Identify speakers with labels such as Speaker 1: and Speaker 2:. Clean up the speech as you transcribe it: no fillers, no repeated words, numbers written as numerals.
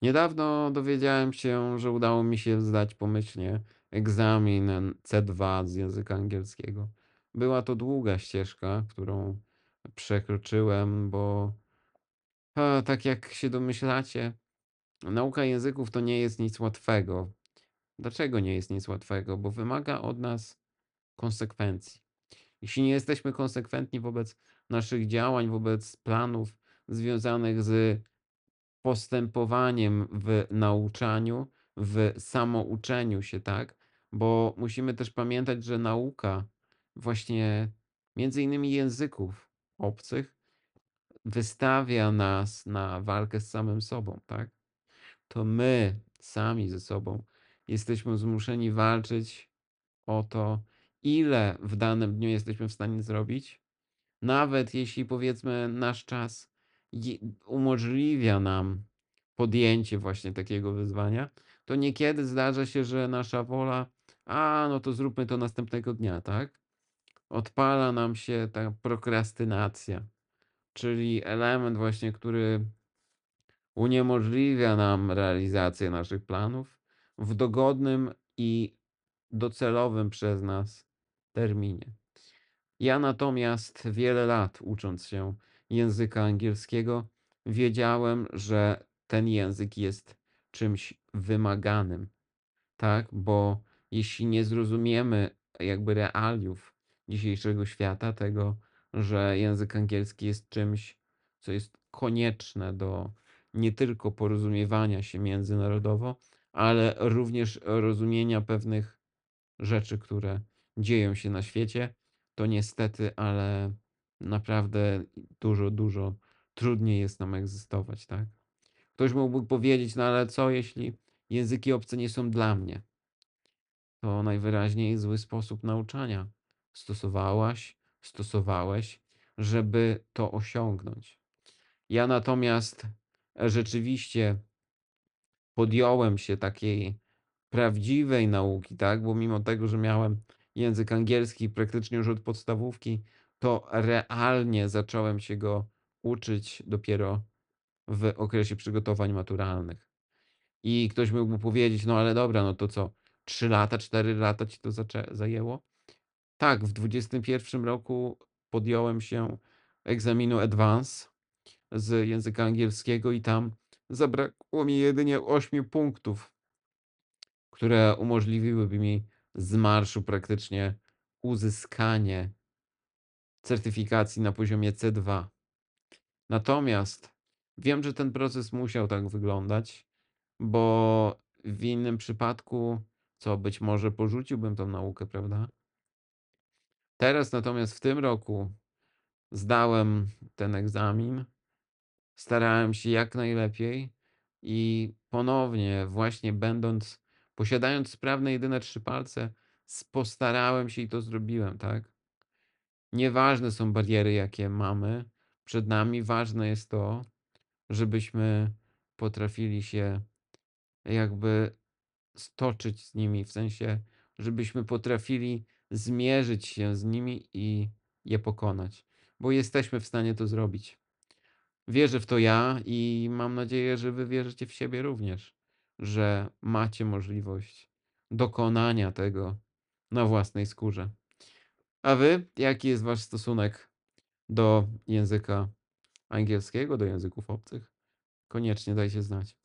Speaker 1: Niedawno dowiedziałem się, że udało mi się zdać pomyślnie egzamin C2 z języka angielskiego. Była to długa ścieżka, którą przekroczyłem, bo tak jak się domyślacie, nauka języków to nie jest nic łatwego. Dlaczego nie jest nic łatwego? Bo wymaga od nas konsekwencji. Jeśli nie jesteśmy konsekwentni wobec naszych działań, wobec planów związanych z postępowaniem w nauczaniu, w samouczeniu się, tak? Bo musimy też pamiętać, że nauka właśnie między innymi języków obcych wystawia nas na walkę z samym sobą, tak? To my sami ze sobą jesteśmy zmuszeni walczyć o to, ile w danym dniu jesteśmy w stanie zrobić, nawet jeśli powiedzmy nasz czas umożliwia nam podjęcie właśnie takiego wyzwania, to niekiedy zdarza się, że nasza wola, no to zróbmy to następnego dnia, tak? Odpala nam się ta prokrastynacja, czyli element właśnie, który uniemożliwia nam realizację naszych planów w dogodnym i docelowym przez nas terminie. Ja natomiast wiele lat ucząc się języka angielskiego, wiedziałem, że ten język jest czymś wymaganym, tak? Bo jeśli nie zrozumiemy jakby realiów dzisiejszego świata, tego, że język angielski jest czymś, co jest konieczne do nie tylko porozumiewania się międzynarodowo, ale również rozumienia pewnych rzeczy, które dzieją się na świecie, to niestety, ale naprawdę dużo, dużo trudniej jest nam egzystować, tak? Ktoś mógłby powiedzieć, no ale co jeśli języki obce nie są dla mnie? To najwyraźniej zły sposób nauczania stosowałaś, stosowałeś, żeby to osiągnąć. Ja natomiast rzeczywiście podjąłem się takiej prawdziwej nauki, tak, bo mimo tego, że miałem język angielski praktycznie już od podstawówki, to realnie zacząłem się go uczyć dopiero w okresie przygotowań maturalnych. I ktoś mógłby powiedzieć: "No ale dobra, no to co, 3 lata, 4 lata ci to zajęło?" Tak, w 21 roku podjąłem się egzaminu Advance z języka angielskiego i tam zabrakło mi jedynie 8 punktów, które umożliwiłyby mi z marszu praktycznie uzyskanie certyfikacji na poziomie C2. Natomiast wiem, że ten proces musiał tak wyglądać, bo w innym przypadku, co być może porzuciłbym tą naukę, prawda? Teraz natomiast w tym roku zdałem ten egzamin, starałem się jak najlepiej i ponownie właśnie posiadając sprawne jedyne 3 palce, postarałem się i to zrobiłem, tak? Nieważne są bariery, jakie mamy przed nami, ważne jest to, żebyśmy potrafili się jakby stoczyć z nimi, w sensie, żebyśmy potrafili zmierzyć się z nimi i je pokonać, bo jesteśmy w stanie to zrobić. Wierzę w to ja i mam nadzieję, że wy wierzycie w siebie również, że macie możliwość dokonania tego na własnej skórze. A wy, jaki jest wasz stosunek do języka angielskiego, do języków obcych? Koniecznie dajcie znać.